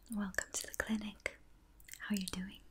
Welcome to the clinic. How are you doing?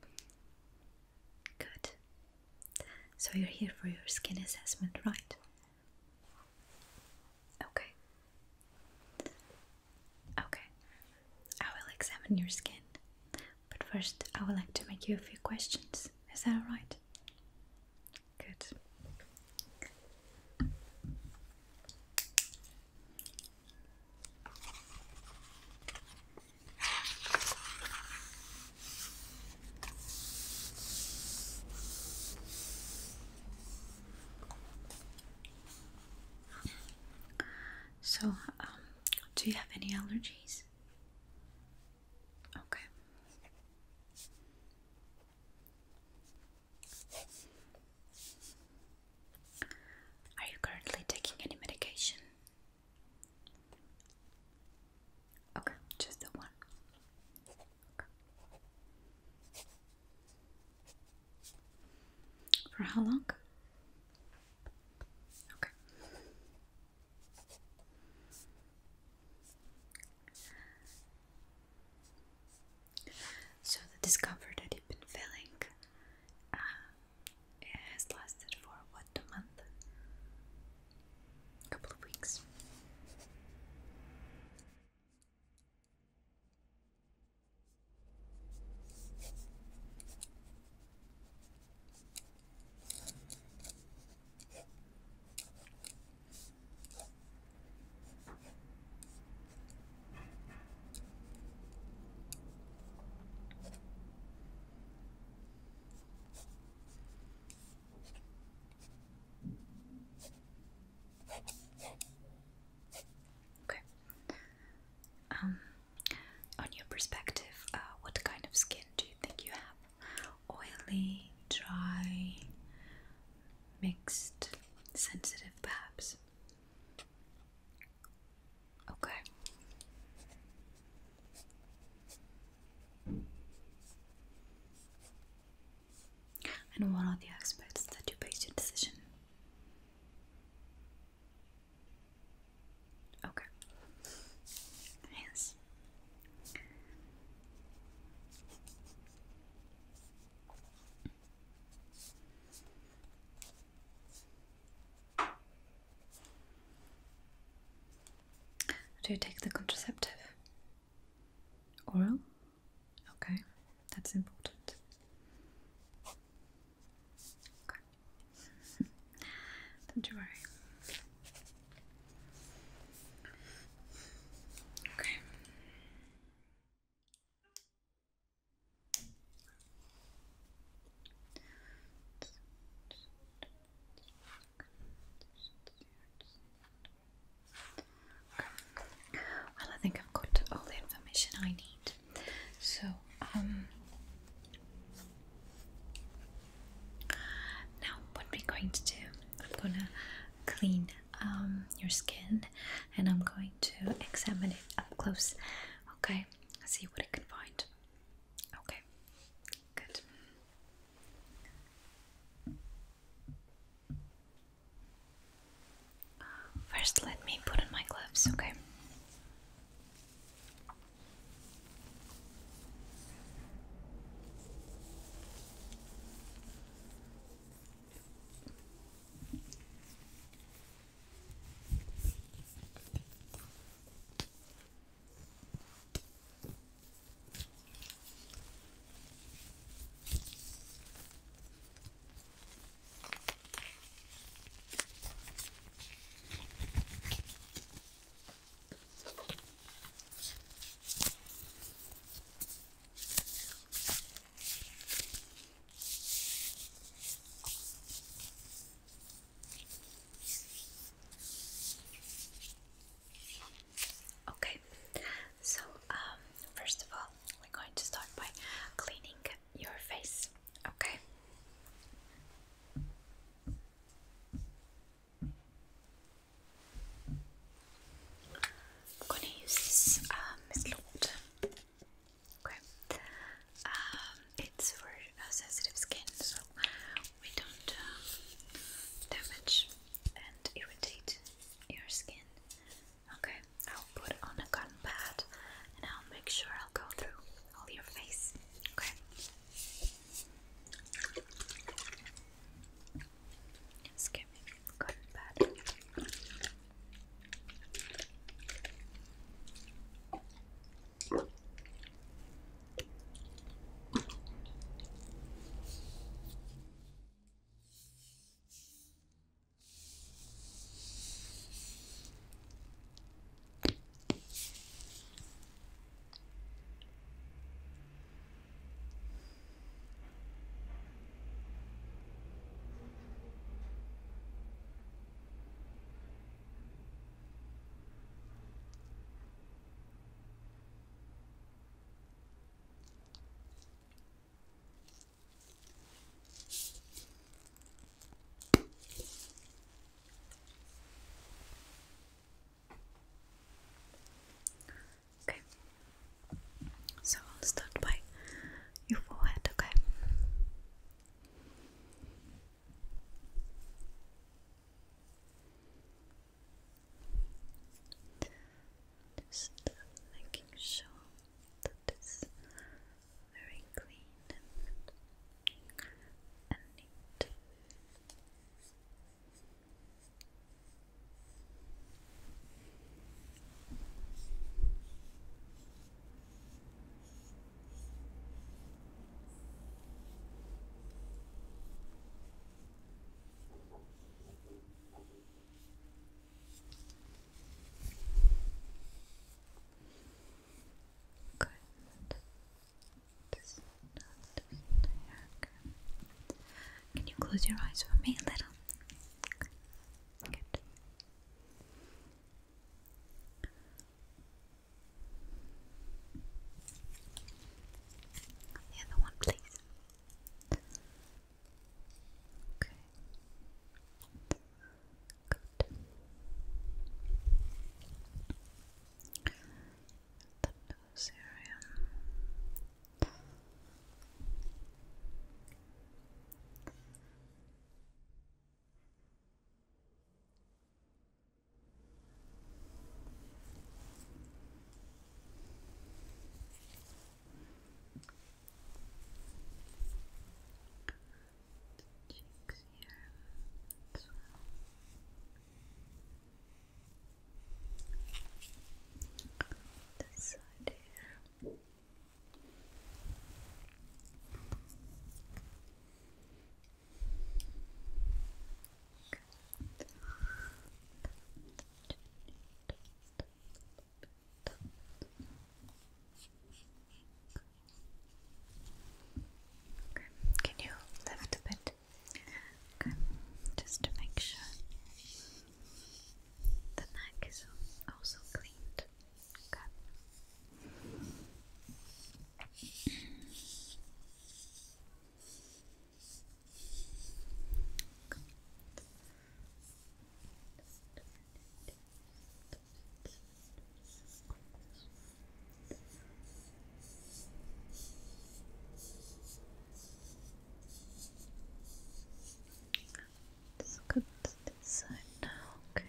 Good. So you're here for your skin assessment, right? Okay. Okay. I will examine your skin. But first, I would like to make you a few questions. Is that alright? Good. So, do you have any allergies? Okay. Are you currently taking any medication? Okay, just the one. Okay. For how long? Okay. So the discomfort that you've been feeling it has lasted for what, a month? A couple of weeks. Okay. On your perspective, what kind of skin do you think you have? Oily, dry, mixed, sensitive perhaps? Okay. And what are the aspects that you base your decision? Okay. Yes. Do you take the contraceptive? Oral? Okay, that's important. Okay. Don't you worry. Okay. Well, I think I've got all the information I need. So, now what we're going to do, I'm gonna clean your skin and I'm going to examine it up close. Okay, see what I can find. Okay, good. First, let me put on my gloves, okay? close your eyes for me a little. Good. The other one, please. Okay. Good. The nose area. Cheeks here as well. This side here. Can you lift a bit? Okay, just to make sure the neck is also cleaned. Okay. Let's go to this side now. Okay.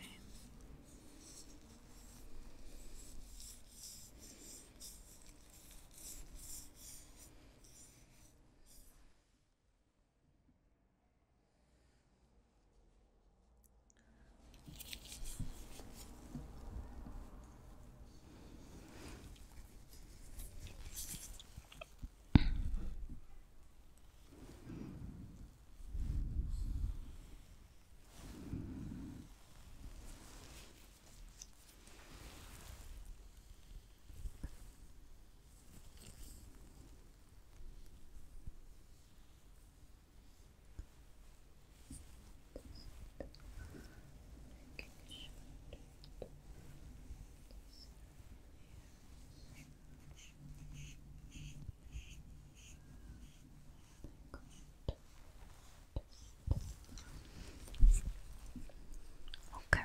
Okay.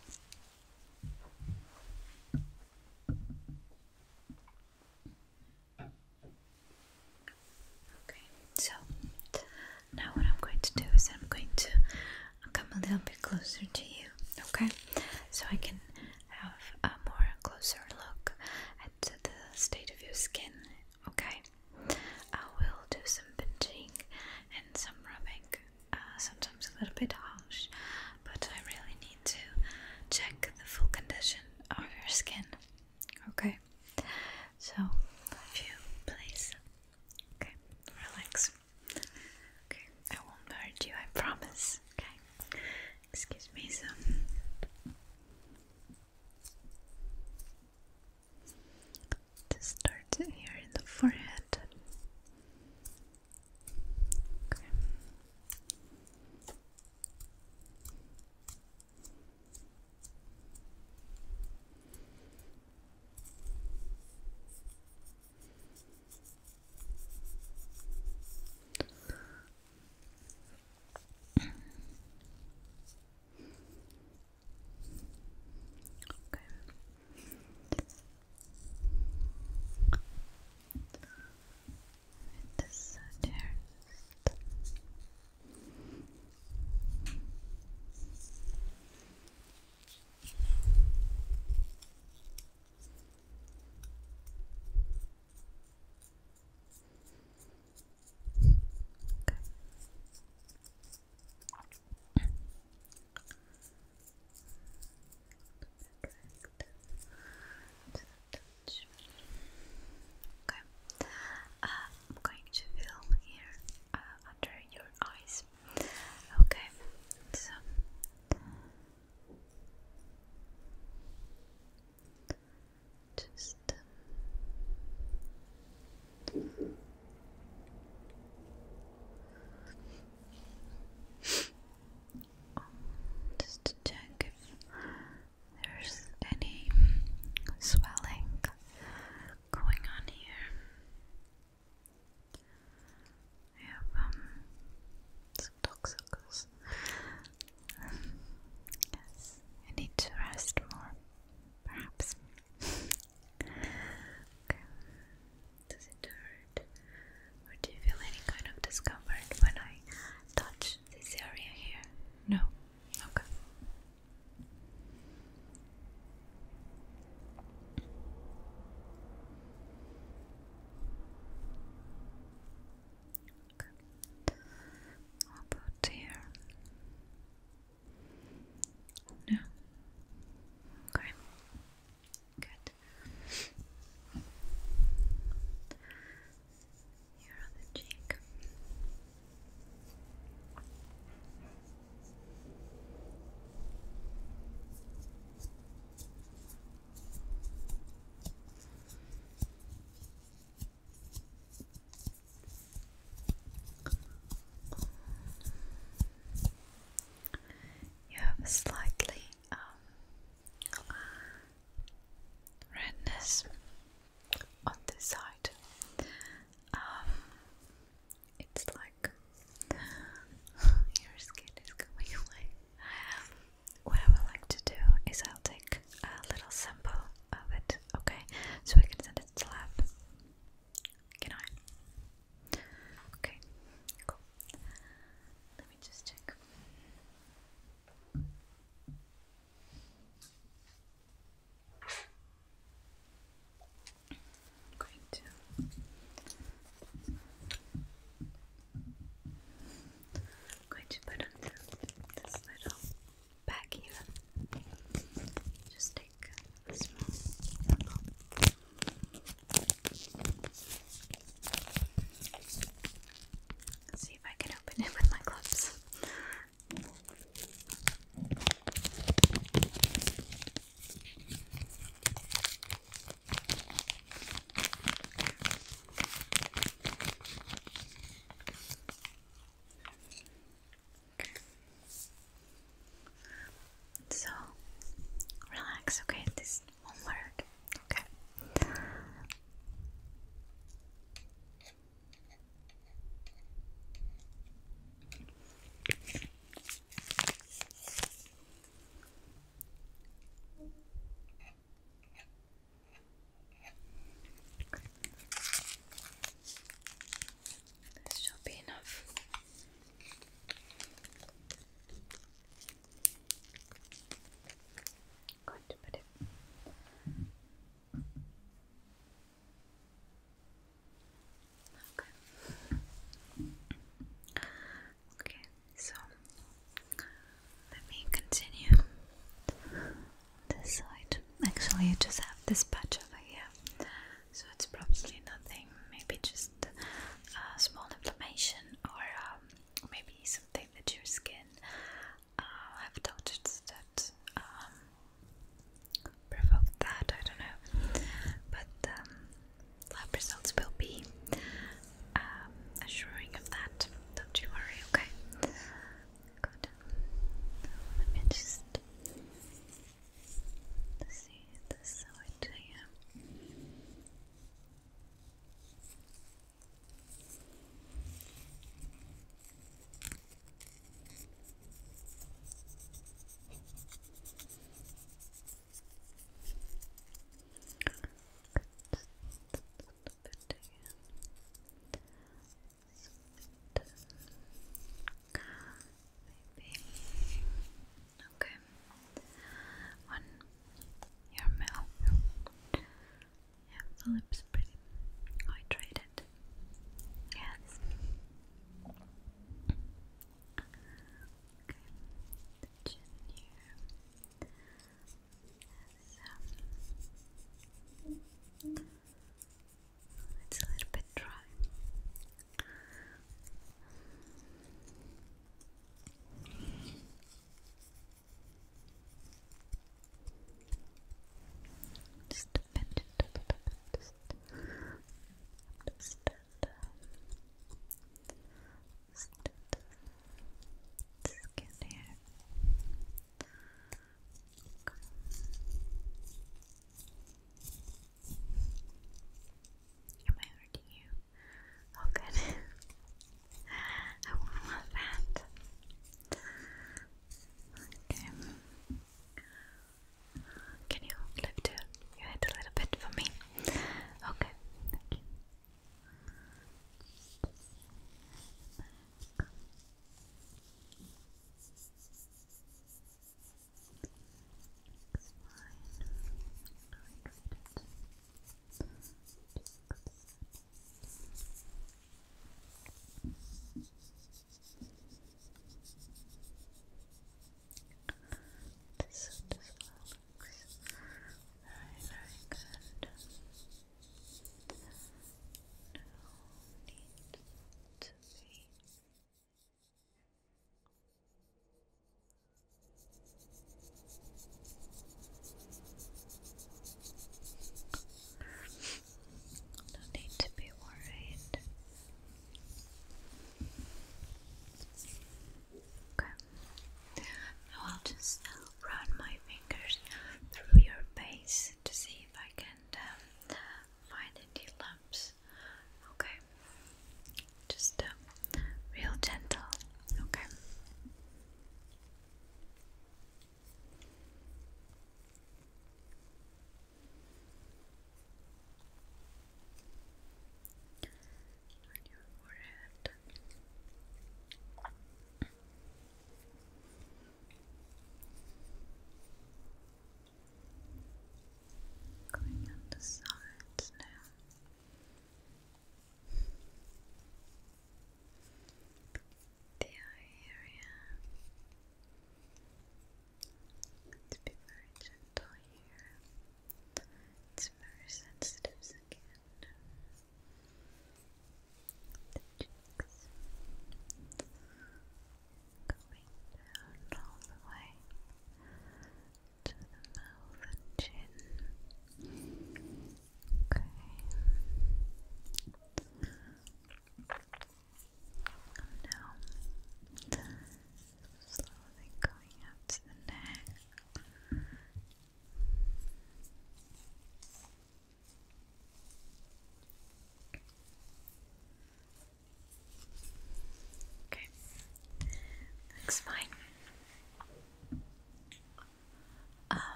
Okay, so now what I'm going to do is I'm going to come a little bit closer to you, okay? So I can have a more closer look at the state of your skin, okay? I will do some pinching and some rubbing, sometimes a little bit harsh, but I really need to check the full condition of your skin, okay? So, if you please, okay, relax. Okay, I won't hurt you, I promise. Okay, excuse me. So, to start here in the forehead. Okay. slightly redness on this side. It's like your skin is going away. What I would like to do is I'll take a little sample of it, okay? So I can send it to the lab. Can I? Okay, cool. Let me just check. I'm going to put on this little bag here. Just take a small sample. Let's see if I can open it with my gloves. So relax, okay? This won't work, okay? This should be enough. I'm going to put it. Okay, so let me continue this side. Actually, I just have this patch over here, so it's probably nothing. Maybe just a small inflammation, or maybe something that your skin have touched that provoked that. I don't know, but lab results will be assuring of that. Don't you worry, okay? Good. Let me just see this side here. Okay. On your mouth. Yeah, the lips pretty hydrated. Yes. Okay. The chin here. It's a little bit dry. Just bend it a little bit.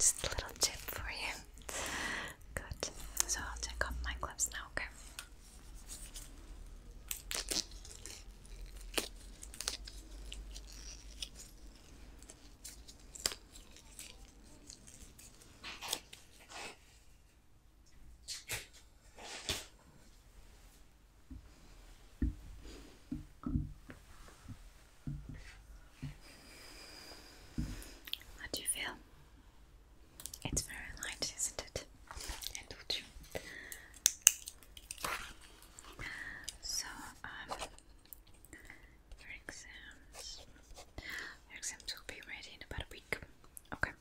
just a little tip for you. Good. So I'll take off my gloves now, okay? How do you feel? It's very light, isn't it? I told you. So, your exams will be ready in about a week. Okay.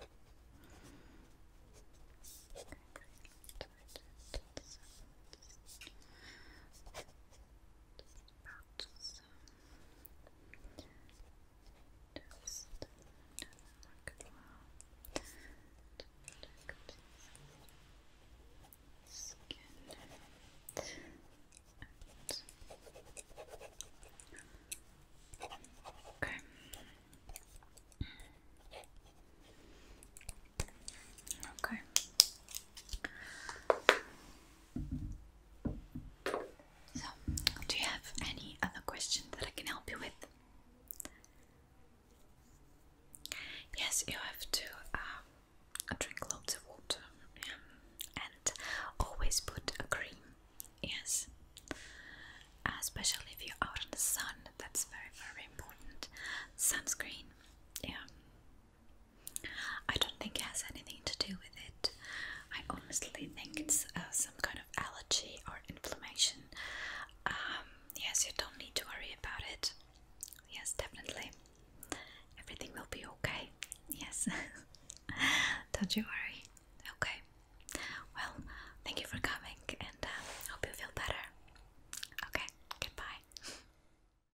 Okay. Okay. So, do you have any other questions that I can help you with? Yes, you have to drink loads of water, and always put a cream. Yes, especially if you're out in the sun, that's very, very important. Sunscreen, yeah. I don't think it has anything to do with it. I honestly think it's some kind of allergy or inflammation. Yes, you don't need to worry about it. Yes, definitely. Everything will be okay. Yes. Don't you worry.